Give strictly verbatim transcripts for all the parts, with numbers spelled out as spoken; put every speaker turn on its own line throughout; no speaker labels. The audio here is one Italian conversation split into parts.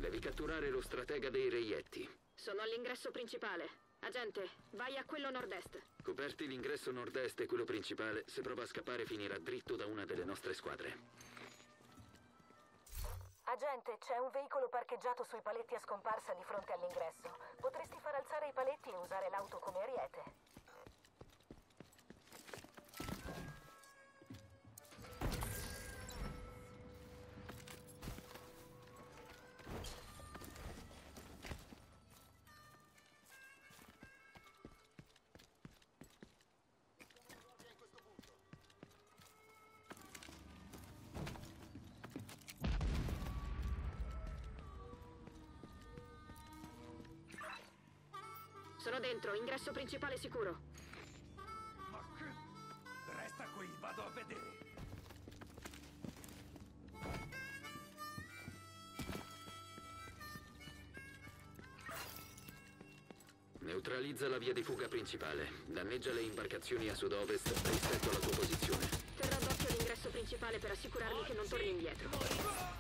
Devi catturare lo stratega dei reietti.
Sono all'ingresso principale. Agente, vai a quello nord-est.
Coperti l'ingresso nord-est e quello principale. Se prova a scappare finirà dritto da una delle nostre squadre.
Agente, c'è un veicolo parcheggiato sui paletti a scomparsa di fronte all'ingresso. Potresti far alzare i paletti e usare l'auto come ariete.
Sono dentro, ingresso principale sicuro.
Ma che... Resta qui, vado a vedere.
Neutralizza la via di fuga principale. Danneggia le imbarcazioni a sud-ovest rispetto alla tua posizione.
Terrò d'occhio l'ingresso principale per assicurarmi che non torni indietro.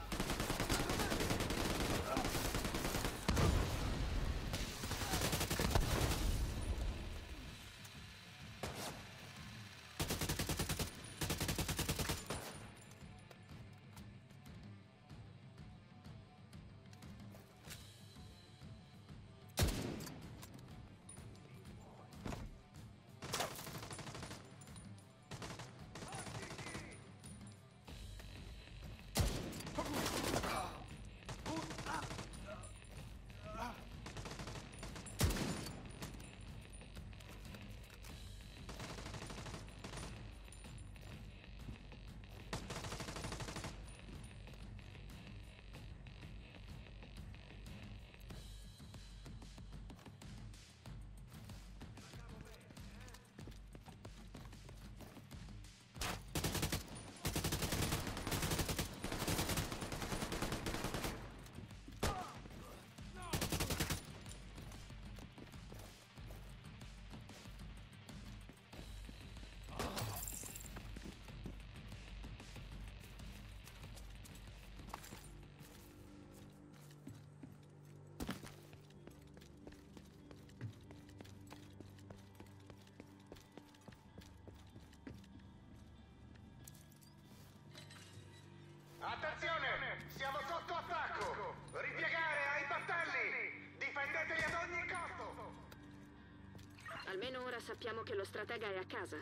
Attenzione! Siamo sotto attacco! Ripiegare ai battelli! Difendetevi ad ogni costo!
Almeno ora sappiamo che lo stratega è a casa.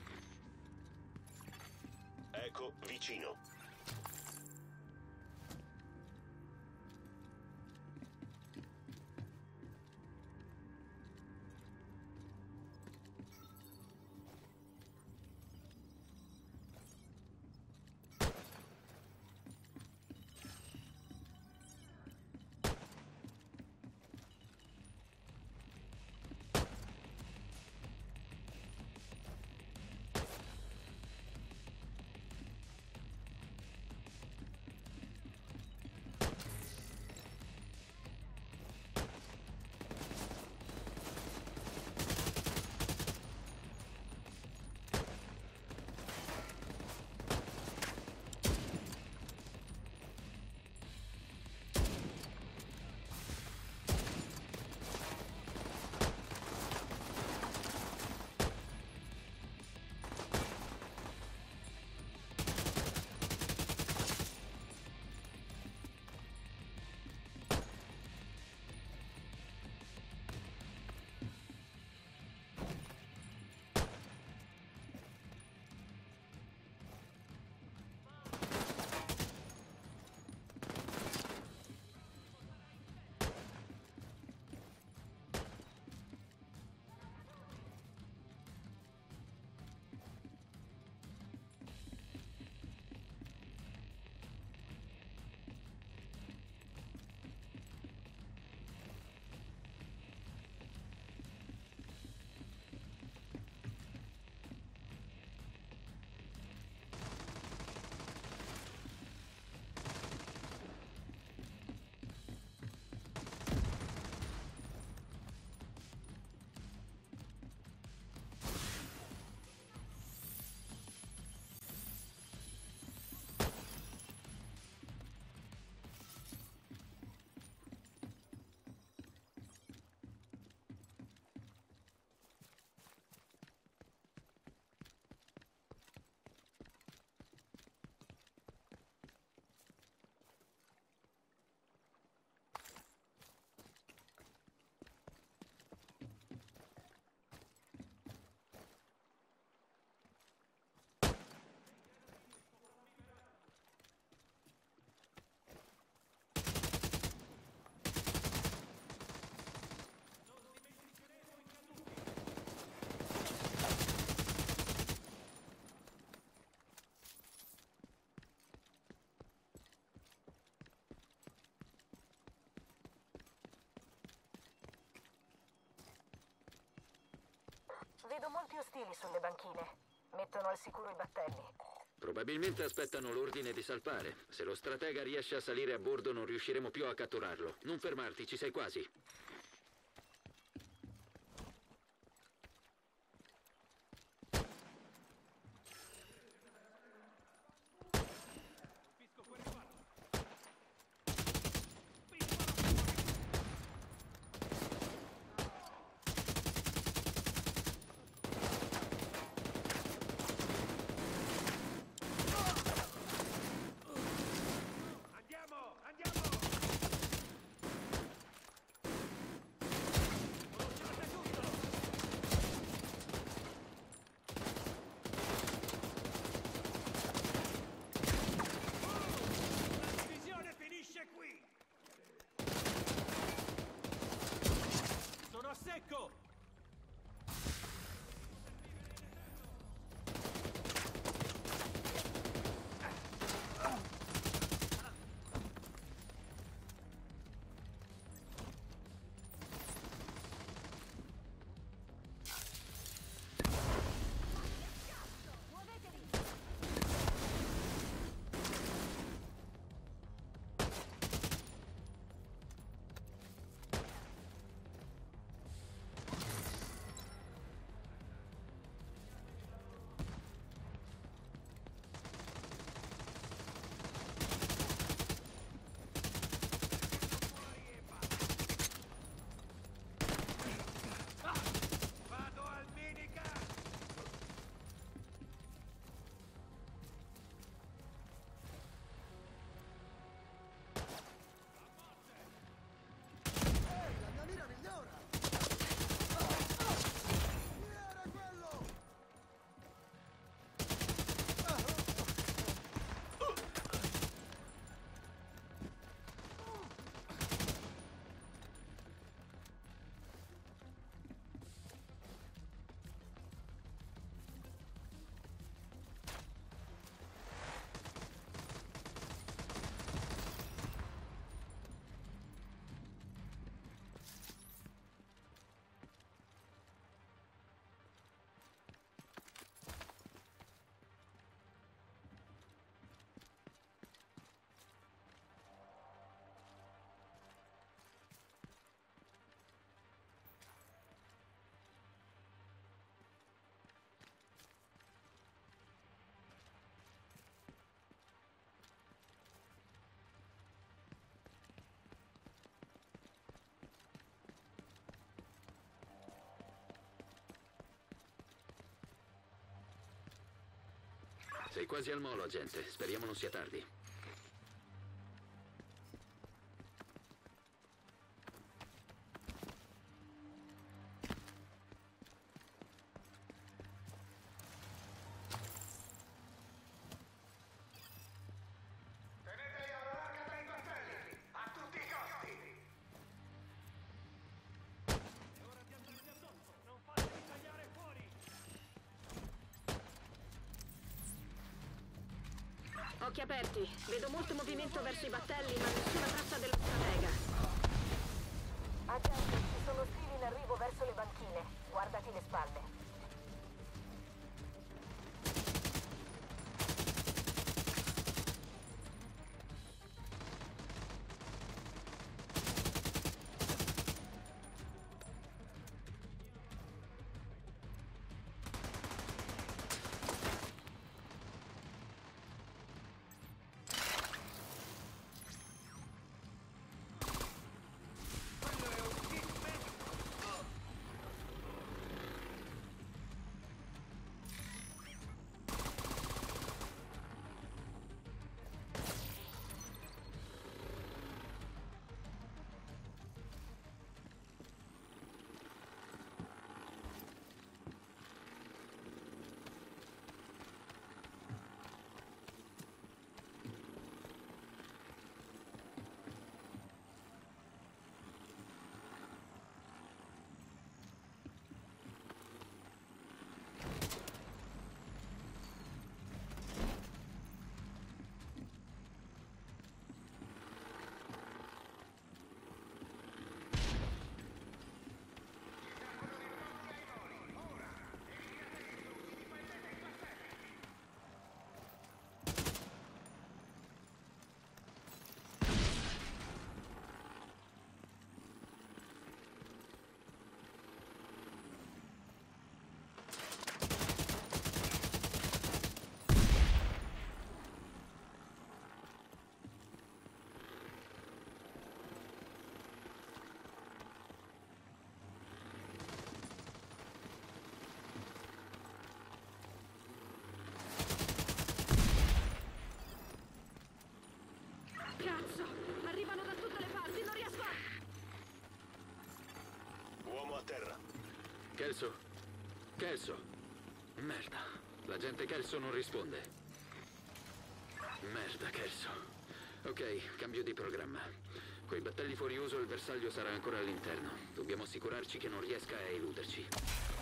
Eco vicino.
Vedo molti ostili sulle banchine. Mettono al sicuro i battelli.
Probabilmente aspettano l'ordine di salpare. Se lo stratega riesce a salire a bordo non riusciremo più a catturarlo. Non fermarti, ci sei quasi.
Secco!
Sei quasi al molo, agente. Speriamo non sia tardi.
Teneteli alla larga dai battelli, a tutti i costi!
È ora di andarmi addosso! Non fatevi tagliare fuori!
Occhi aperti. Vedo molto movimento verso i battelli, ma nessuna traccia dello stratega.
Agenti, ci sono ostili in arrivo verso le banchine. Guardati le spalle.
Kelso. Merda. L'agente Kelso non risponde. Merda, Kelso. Ok, cambio di programma. Coi battelli fuori uso il bersaglio sarà ancora all'interno. Dobbiamo assicurarci che non riesca a eluderci.